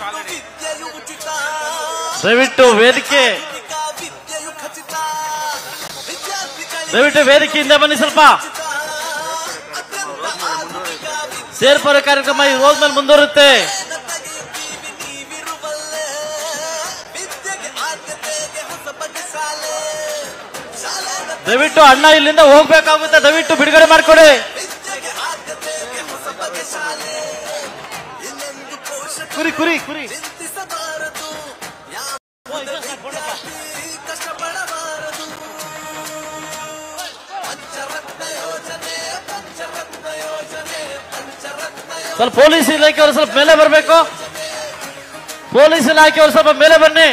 ದಯವಿಟ್ಟು ವೇದಿಕೆಯಿಂದ ಬನ್ನಿ. ಸ್ವಲ್ಪ ಸೇರ್ಪಡೆ ಕಾರ್ಯಕ್ರಮ ಈ ಹೋದ್ಮೇಲೆ ಮುಂದುವರುತ್ತೆ. ದಯವಿಟ್ಟು ಅಣ್ಣ ಇಲ್ಲಿಂದ ಹೋಗ್ಬೇಕಾಗುತ್ತೆ, ದಯವಿಟ್ಟು ಬಿಡುಗಡೆ ಮಾಡಿಕೊಡಿ. ಕುರಿ ಕುರಿ ಕುರಿ ಸ್ವಲ್ಪ ಪೊಲೀಸ್ ಇಲಾಖೆಯವರು ಸ್ವಲ್ಪ ಮೇಲೆ ಬರಬೇಕು. ಪೊಲೀಸ್ ಇಲಾಖೆಯವರು ಸ್ವಲ್ಪ ಮೇಲೆ ಬನ್ನಿ.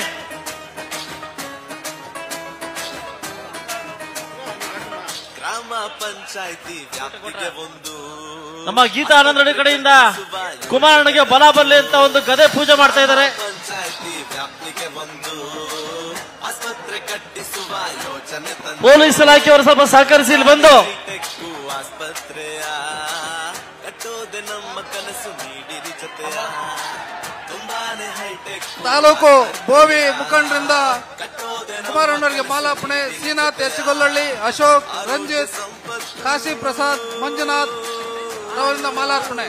ಗ್ರಾಮ ಪಂಚಾಯಿತಿ ವ್ಯಾಪ್ತಿಗೆ ಒಂದು ನಮ್ಮ ಗೀತಾ ಆನಂದ್ ರೆಡ್ಡಿ ಕಡೆಯಿಂದ ಕುಮಾರಣ್ಣಗೆ ಬಲ ಬರಲಿ ಅಂತ ಒಂದು ಗದೆ ಪೂಜೆ ಮಾಡ್ತಾ ಇದ್ದಾರೆ. ಪಂಚಾಯಿತಿ ವ್ಯಾಪ್ತಿಗೆ ಒಂದು ಆಸ್ಪತ್ರೆ ಕಟ್ಟಿಸುವ ಯೋಜನೆ ಪೊಲೀಸ್ ಇಲಾಖೆಯವರು ಸ್ವಲ್ಪ ಸಹಕರಿಸಿ ಇಲ್ಲಿ ಬಂದು. ಆಸ್ಪತ್ರೆಯ ಕಟ್ಟೋದೆ ನಮ್ಮ ಕನಸು, ನೀಡಿರಿ ಜೊತೆಯ ತುಂಬಾನೇ ಹೈಟೆಕ್. ತಾಲೂಕು ಬೋವಿ ಮುಖಂಡರಿಂದ ಕುಮಾರಣ್ಣವರಿಗೆ ಮಾಲಾರ್ಪಣೆ. ಶ್ರೀನಾಥ್ ಹೆಚ್ಚುಗೊಲ್ಲಹಳ್ಳಿ, ಅಶೋಕ್, ರಂಜಿತ್, ಕಾಶಿ ಪ್ರಸಾದ್, ಮಂಜುನಾಥ್ ಅವರಿಂದ ಮಾಲಾರ್ಪಣೆ.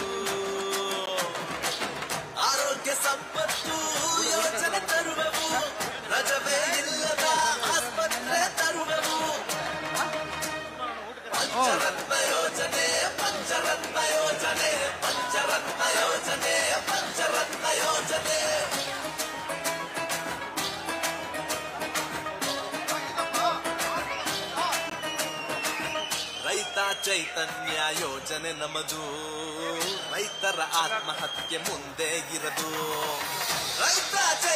ಆರೋಗ್ಯ ಸಂಪತ್ತು ಯೋಜನೆ ತರುವೆವು, ರಜವೇ ಇಲ್ಲದ ಆಸ್ಪತ್ರೆ ತರುವೆವು. ಪಂಚರತ್ನ ಯೋಜನೆ, ಪಂಚರತ್ನ ಯೋಜನೆ, ಪಂಚರತ್ನ ಯೋಜನೆ, ಪಂಚರತ್ನ ಯೋಜನೆ. ರೈತ ಚೈತನ್ಯ ಯೋಜನೆ ನಮದು, ರೈತರ ಆತ್ಮಹತ್ಯೆ ಮುಂದೆ ಇರದು. ರೈತ